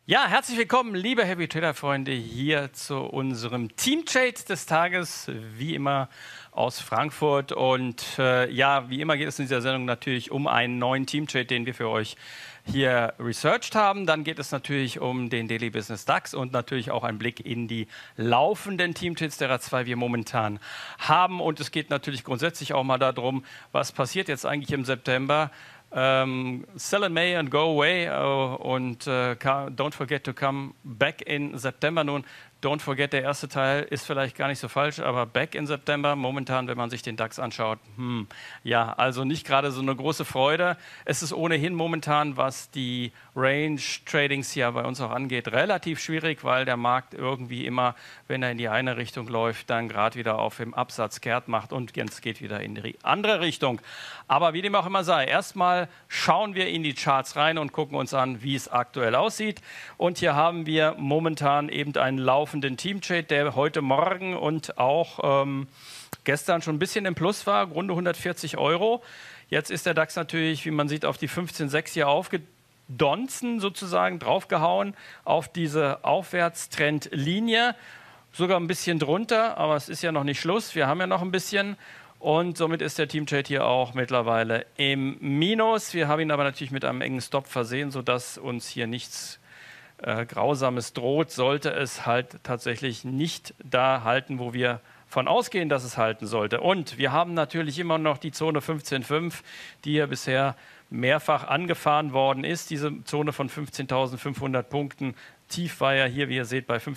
Ja, herzlich willkommen, liebe Happy Trader Freunde, hier zu unserem Team-Trade des Tages, wie immer aus Frankfurt. Und ja, wie immer geht es in dieser Sendung natürlich um einen neuen Team-Trade, den wir für euch hier researched haben. Dann geht es natürlich um den Daily Business DAX und natürlich auch einen Blick in die laufenden Team-Trades, derer zwei wir momentan haben. Und es geht natürlich grundsätzlich auch mal darum, was passiert jetzt eigentlich im September. Sell in May and go away und don't forget to come back in September. Nun, don't forget, der erste Teil ist vielleicht gar nicht so falsch, aber back in September, momentan, wenn man sich den DAX anschaut, ja, also nicht gerade so eine große Freude. Es ist ohnehin momentan, was die Range-Tradings hier bei uns auch angeht, relativ schwierig, weil der Markt irgendwie immer, wenn er in die eine Richtung läuft, dann gerade wieder auf dem Absatz kehrt macht und jetzt geht wieder in die andere Richtung. Aber wie dem auch immer sei, erstmal schauen wir in die Charts rein und gucken uns an, wie es aktuell aussieht. Und hier haben wir momentan eben einen laufenden Team-Trade, der heute Morgen und auch gestern schon ein bisschen im Plus war, Runde 140 Euro. Jetzt ist der DAX natürlich, wie man sieht, auf die 15,6 hier aufgedonzen, sozusagen draufgehauen, auf diese Aufwärtstrendlinie. Sogar ein bisschen drunter, aber es ist ja noch nicht Schluss. Wir haben ja noch ein bisschen. Und somit ist der Team-Trade hier auch mittlerweile im Minus. Wir haben ihn aber natürlich mit einem engen Stop versehen, sodass uns hier nichts Grausames droht. Sollte es halt tatsächlich nicht da halten, wo wir von ausgehen, dass es halten sollte. Und wir haben natürlich immer noch die Zone 15,5, die hier bisher mehrfach angefahren worden ist. Diese Zone von 15.500 Punkten. Tief war ja hier, wie ihr seht, bei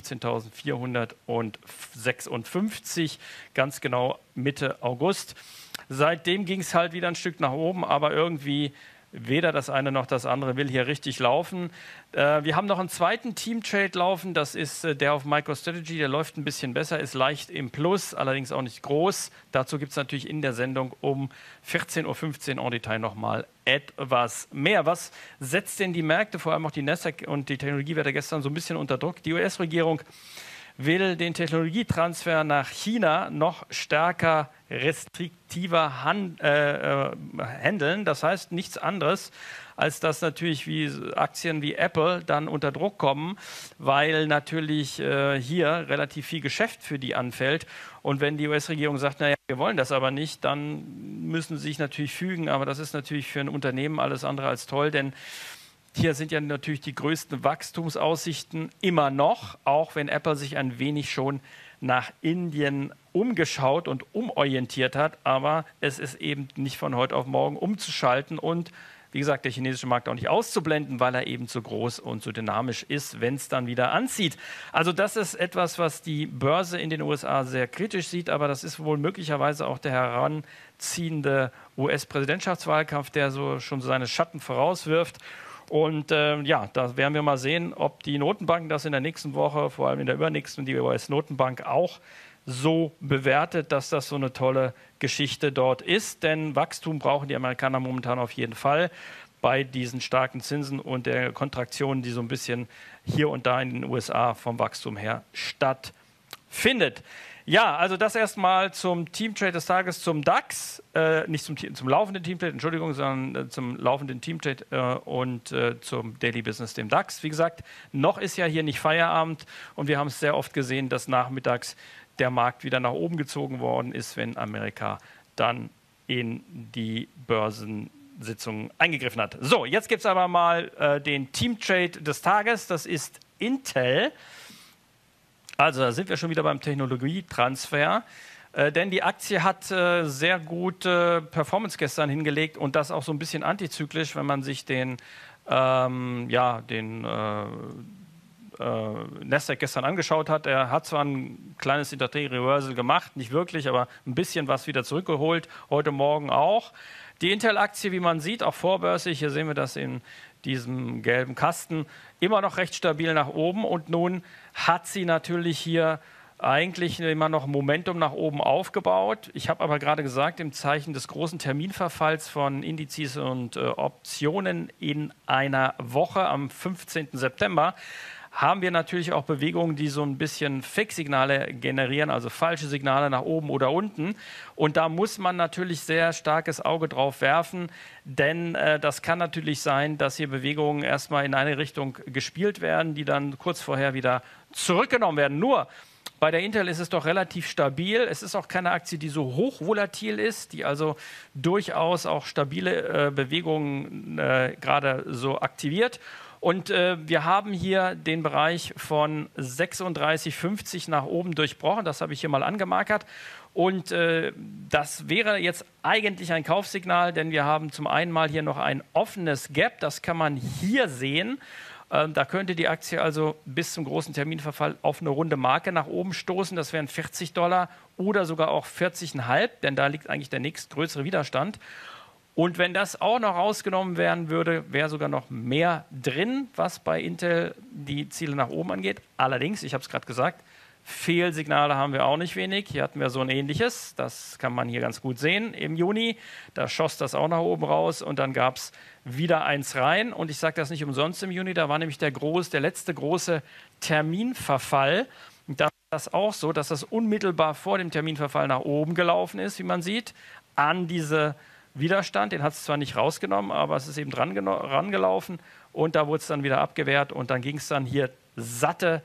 15.456, ganz genau Mitte August. Seitdem ging es halt wieder ein Stück nach oben, aber irgendwie weder das eine noch das andere will hier richtig laufen. Wir haben noch einen zweiten Team-Trade laufen, das ist der auf MicroStrategy, der läuft ein bisschen besser, ist leicht im Plus, allerdings auch nicht groß. Dazu gibt es natürlich in der Sendung um 14.15 Uhr en Detail nochmal etwas mehr. Was setzt denn die Märkte, vor allem auch die Nasdaq und die Technologiewerte gestern so ein bisschen unter Druck? Die US-Regierung will den Technologietransfer nach China noch stärker restriktiver handeln. Das heißt nichts anderes, als dass natürlich Aktien wie Apple dann unter Druck kommen, weil natürlich hier relativ viel Geschäft für die anfällt. Und wenn die US-Regierung sagt, naja, wir wollen das aber nicht, dann müssen sie sich natürlich fügen. Aber das ist natürlich für ein Unternehmen alles andere als toll, denn hier sind ja natürlich die größten Wachstumsaussichten immer noch, auch wenn Apple sich ein wenig schon nach Indien umgeschaut und umorientiert hat. Aber es ist eben nicht von heute auf morgen umzuschalten und, wie gesagt, der chinesische Markt auch nicht auszublenden, weil er eben so groß und so dynamisch ist, wenn es dann wieder anzieht. Also das ist etwas, was die Börse in den USA sehr kritisch sieht, aber das ist wohl möglicherweise auch der heranziehende US-Präsidentschaftswahlkampf, der so schon seine Schatten vorauswirft. Und ja, da werden wir mal sehen, ob die Notenbanken das in der nächsten Woche, vor allem in der übernächsten, die US-Notenbank auch so bewertet, dass das so eine tolle Geschichte dort ist. Denn Wachstum brauchen die Amerikaner momentan auf jeden Fall bei diesen starken Zinsen und der Kontraktion, die so ein bisschen hier und da in den USA vom Wachstum her stattfindet. Ja, also das erstmal zum Team-Trade des Tages, zum DAX, nicht zum laufenden Team-Trade, Entschuldigung, sondern zum laufenden Team-Trade und zum Daily Business, dem DAX. Wie gesagt, noch ist ja hier nicht Feierabend und wir haben es sehr oft gesehen, dass nachmittags der Markt wieder nach oben gezogen worden ist, wenn Amerika dann in die Börsensitzungen eingegriffen hat. So, jetzt gibt es aber mal den Team-Trade des Tages, das ist Intel. Also da sind wir schon wieder beim Technologietransfer, denn die Aktie hat sehr gute Performance gestern hingelegt und das auch so ein bisschen antizyklisch, wenn man sich den Nasdaq gestern angeschaut hat. Er hat zwar ein kleines Intraday-Reversal gemacht, nicht wirklich, aber ein bisschen was wieder zurückgeholt, heute Morgen auch. Die Intel-Aktie, wie man sieht, auch vorbörslich, hier sehen wir das in diesem gelben Kasten, immer noch recht stabil nach oben und nun hat sie natürlich hier eigentlich immer noch Momentum nach oben aufgebaut. Ich habe aber gerade gesagt, im Zeichen des großen Terminverfalls von Indizes und Optionen in einer Woche am 15. September haben wir natürlich auch Bewegungen, die so ein bisschen Fake-Signale generieren, also falsche Signale nach oben oder unten. Und da muss man natürlich sehr starkes Auge drauf werfen, denn das kann natürlich sein, dass hier Bewegungen erstmal in eine Richtung gespielt werden, die dann kurz vorher wieder zurückgenommen werden. Nur bei der Intel ist es doch relativ stabil. Es ist auch keine Aktie, die so hoch volatil ist, die also durchaus auch stabile Bewegungen gerade so aktiviert. Und wir haben hier den Bereich von 36,50 nach oben durchbrochen. Das habe ich hier mal angemarkert. Und das wäre jetzt eigentlich ein Kaufsignal, denn wir haben zum einen mal hier noch ein offenes Gap. Das kann man hier sehen. Da könnte die Aktie also bis zum großen Terminverfall auf eine runde Marke nach oben stoßen. Das wären $40 oder sogar auch 40,5, denn da liegt eigentlich der nächstgrößere Widerstand. Und wenn das auch noch rausgenommen werden würde, wäre sogar noch mehr drin, was bei Intel die Ziele nach oben angeht. Allerdings, ich habe es gerade gesagt, Fehlsignale haben wir auch nicht wenig. Hier hatten wir so ein ähnliches, das kann man hier ganz gut sehen im Juni. Da schoss das auch nach oben raus und dann gab es wieder eins rein. Und ich sage das nicht umsonst im Juni, da war nämlich der letzte große Terminverfall. Und da war das auch so, dass das unmittelbar vor dem Terminverfall nach oben gelaufen ist, wie man sieht, an diese Widerstand. Den hat es zwar nicht rausgenommen, aber es ist eben rangelaufen und da wurde es dann wieder abgewehrt und dann ging es dann hier satte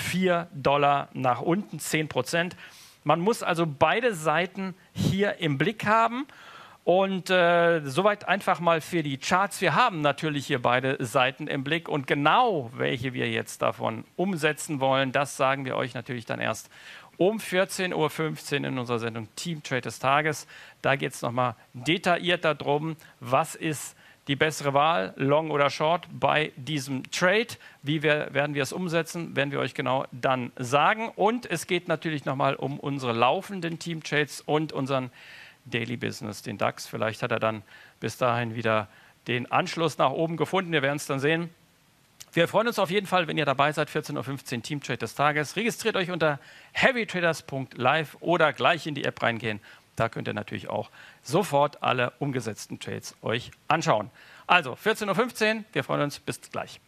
$4 nach unten, 10%. Man muss also beide Seiten hier im Blick haben. Und soweit einfach mal für die Charts. Wir haben natürlich hier beide Seiten im Blick und genau welche wir jetzt davon umsetzen wollen, das sagen wir euch natürlich dann erst um 14:15 Uhr in unserer Sendung Team Trade des Tages. Da geht es nochmal detailliert darum, was ist die bessere Wahl, Long oder Short, bei diesem Trade. Werden wir es umsetzen, werden wir euch genau dann sagen. Und es geht natürlich nochmal um unsere laufenden Team Trades und unseren Daily Business, den DAX. Vielleicht hat er dann bis dahin wieder den Anschluss nach oben gefunden. Wir werden es dann sehen. Wir freuen uns auf jeden Fall, wenn ihr dabei seid, 14:15 Uhr Team Trade des Tages. Registriert euch unter heavytraders.live oder gleich in die App reingehen. Da könnt ihr natürlich auch sofort alle umgesetzten Trades euch anschauen. Also 14:15 Uhr, wir freuen uns, bis gleich.